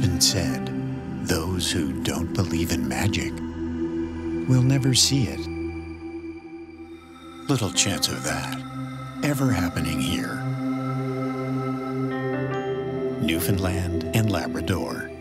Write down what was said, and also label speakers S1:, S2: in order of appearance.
S1: even said, those who don't believe in magic will never see it. Little chance of that ever happening here. Newfoundland and Labrador.